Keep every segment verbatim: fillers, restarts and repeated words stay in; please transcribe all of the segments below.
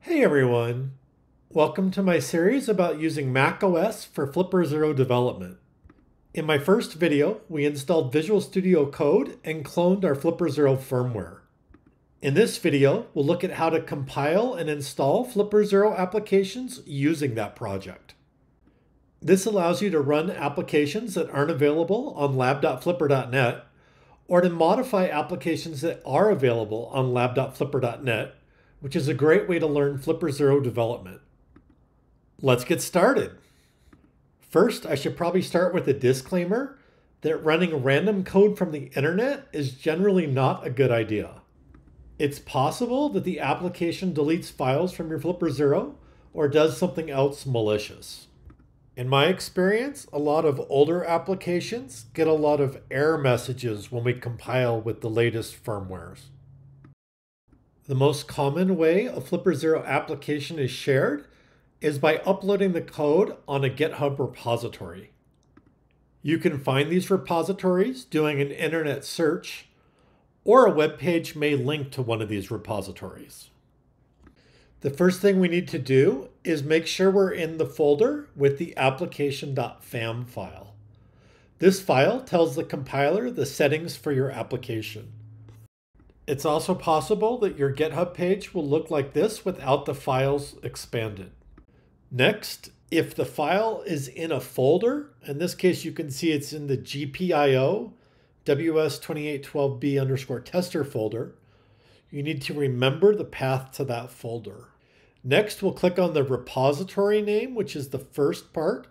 Hey everyone! Welcome to my series about using macOS for Flipper Zero development. In my first video, we installed Visual Studio Code and cloned our Flipper Zero firmware. In this video, we'll look at how to compile and install Flipper Zero applications using that project. This allows you to run applications that aren't available on lab dot flipper dot net or to modify applications that are available on lab dot flipper dot net, which is a great way to learn Flipper Zero development. Let's get started. First, I should probably start with a disclaimer that running random code from the internet is generally not a good idea. It's possible that the application deletes files from your Flipper Zero or does something else malicious. In my experience, a lot of older applications get a lot of error messages when we compile with the latest firmwares. The most common way a Flipper Zero application is shared is by uploading the code on a GitHub repository. You can find these repositories doing an internet search, or a web page may link to one of these repositories. The first thing we need to do is make sure we're in the folder with the application.fam file. This file tells the compiler the settings for your application. It's also possible that your GitHub page will look like this without the files expanded. Next, if the file is in a folder, in this case you can see it's in the G P I O W S twenty-eight twelve B underscore tester folder, you need to remember the path to that folder. Next, we'll click on the repository name, which is the first part.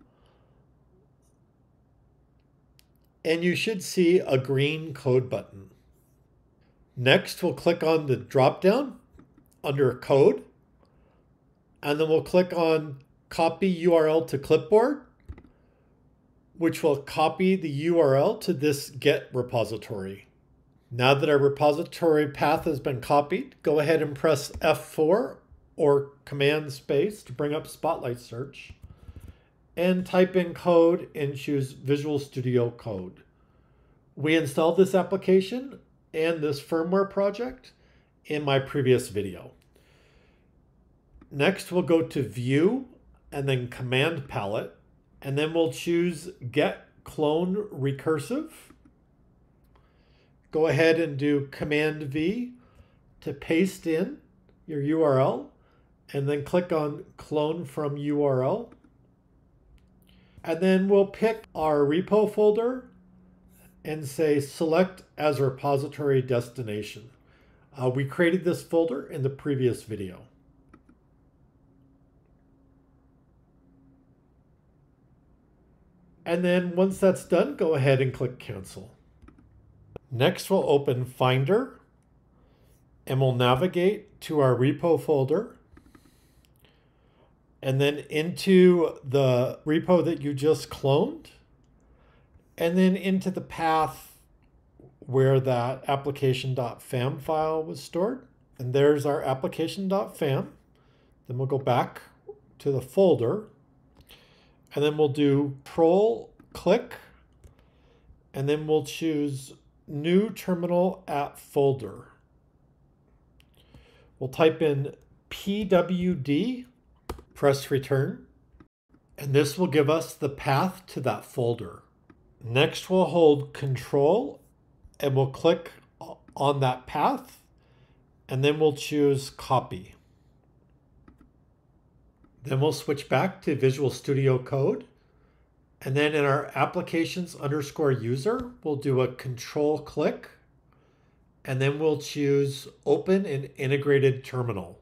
And you should see a green code button. Next, we'll click on the drop-down under Code, and then we'll click on Copy U R L to Clipboard, which will copy the U R L to this Git repository. Now that our repository path has been copied, go ahead and press F four or Command Space to bring up Spotlight Search, and type in code and choose Visual Studio Code. We installed this application and this firmware project in my previous video. Next, we'll go to View and then Command Palette, and then we'll choose Get Clone Recursive. Go ahead and do Command V to paste in your U R L, and then click on Clone from U R L. And then we'll pick our repo folder and say select as repository destination. Uh, we created this folder in the previous video. And then once that's done, go ahead and click cancel. Next, we'll open Finder and we'll navigate to our repo folder and then into the repo that you just cloned, and then into the path where that application.fam file was stored. And there's our application.fam. Then we'll go back to the folder, and then we'll do Control click, and then we'll choose New Terminal at Folder. We'll type in P W D, press return, and this will give us the path to that folder. Next, we'll hold Control and we'll click on that path, and then we'll choose Copy. Then we'll switch back to Visual Studio Code, and then in our applications underscore user, we'll do a Control click, and then we'll choose Open an Integrated Terminal.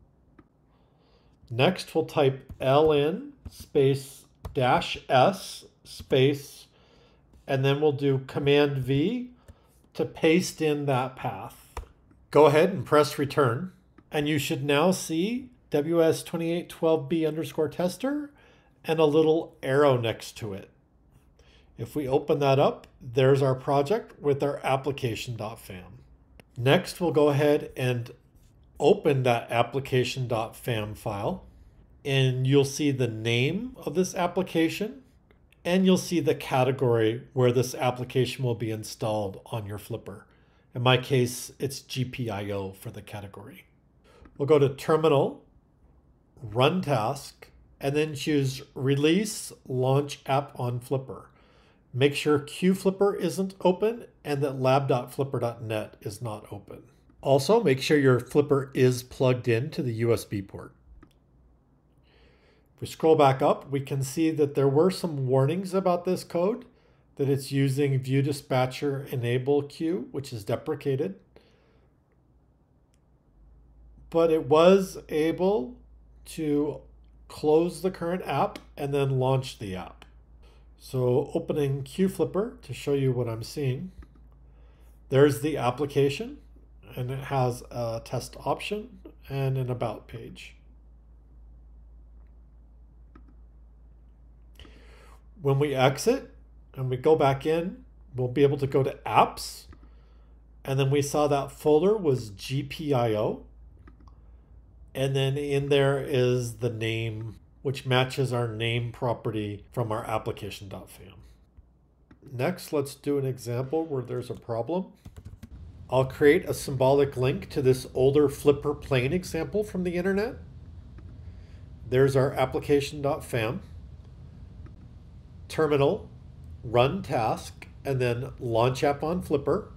Next, we'll type ln space dash s space, and then we'll do Command V to paste in that path. Go ahead and press return, and you should now see W S twenty-eight twelve B underscore tester and a little arrow next to it. If we open that up, there's our project with our application.fam. Next, we'll go ahead and open that application.fam file, and you'll see the name of this application, and you'll see the category where this application will be installed on your Flipper. In my case, it's G P I O for the category. We'll go to Terminal, Run Task, and then choose Release Launch App on Flipper. Make sure QFlipper isn't open and that lab dot flipper dot net is not open. Also, make sure your Flipper is plugged in to the U S B port. If we scroll back up, we can see that there were some warnings about this code, that it's using View Dispatcher Enable Queue, which is deprecated. But it was able to close the current app and then launch the app. So opening QFlipper to show you what I'm seeing. There's the application, and it has a test option and an about page. When we exit and we go back in, we'll be able to go to apps, and then we saw that folder was G P I O, and then in there is the name, which matches our name property from our application.fam. Next, let's do an example where there's a problem. I'll create a symbolic link to this older Flipper plane example from the internet. There's our application.fam, terminal, run task, and then launch app on Flipper.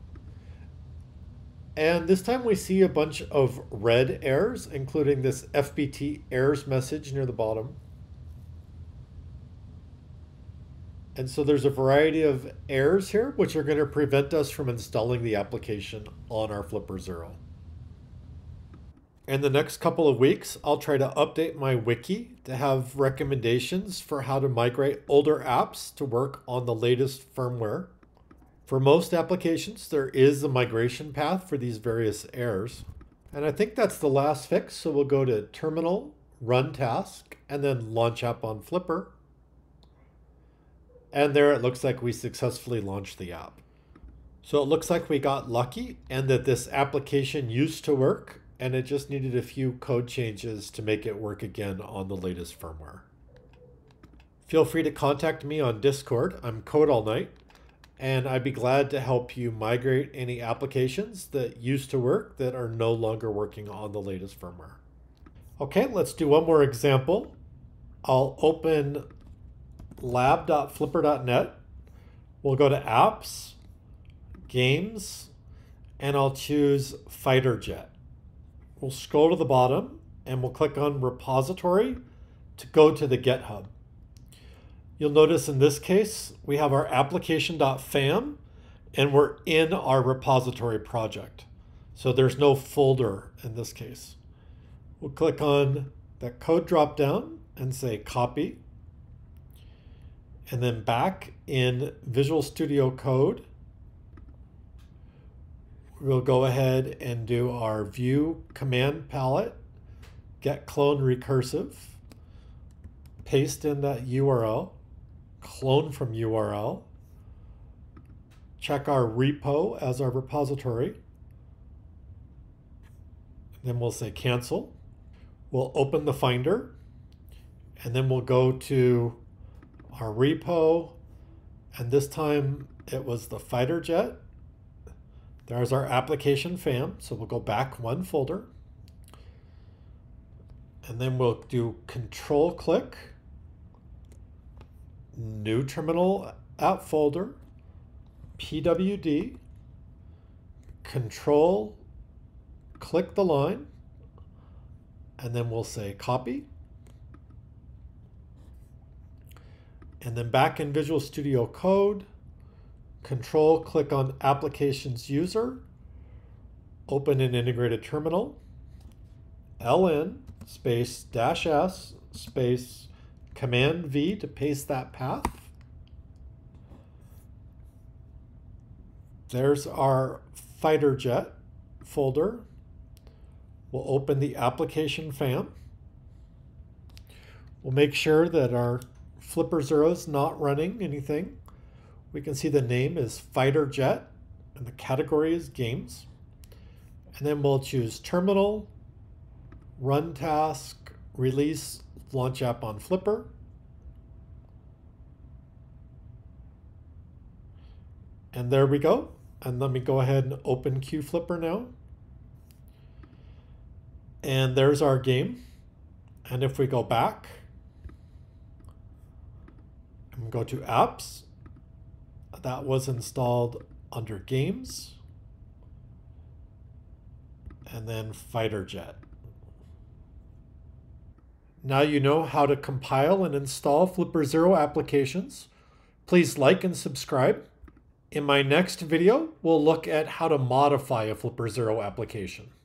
And this time we see a bunch of red errors, including this F B T errors message near the bottom. And so there's a variety of errors here, which are going to prevent us from installing the application on our Flipper Zero. In the next couple of weeks, I'll try to update my wiki to have recommendations for how to migrate older apps to work on the latest firmware. For most applications, there is a migration path for these various errors. And I think that's the last fix. So we'll go to Terminal, Run Task, and then Launch App on Flipper. And there it looks like we successfully launched the app. So it looks like we got lucky and that this application used to work, and it just needed a few code changes to make it work again on the latest firmware. Feel free to contact me on Discord. I'm Code All Night. And I'd be glad to help you migrate any applications that used to work that are no longer working on the latest firmware. Okay, let's do one more example. I'll open lab dot flipper dot net. We'll go to Apps, Games, and I'll choose Fighter Jet. We'll scroll to the bottom and we'll click on Repository to go to the GitHub. You'll notice in this case, we have our application.fam and we're in our repository project. So there's no folder in this case. We'll click on that code dropdown and say copy. And then back in Visual Studio Code, we'll go ahead and do our view command palette, get clone recursive, paste in that U R L, clone from U R L, check our repo as our repository, then we'll say cancel. We'll open the Finder, and then we'll go to our repo, and this time it was the fighter jet. There's our application fam, so we'll go back one folder, and then we'll do control click, new terminal app folder, P W D, control click the line, and then we'll say copy. And then back in Visual Studio Code, control click on applications user, open an integrated terminal, L N space dash S space command V to paste that path. There's our fighter jet folder. We'll open the application fam. We'll make sure that our Flipper Zero is not running anything. We can see the name is fighter jet and the category is games. And then we'll choose terminal, run task, release, launch app on Flipper. And there we go. And let me go ahead and open QFlipper now. And there's our game. And if we go back and go to apps, that was installed under games, and then Fighter Jet. Now you know how to compile and install FlipperZero applications. Please like and subscribe. In my next video, we'll look at how to modify a FlipperZero application.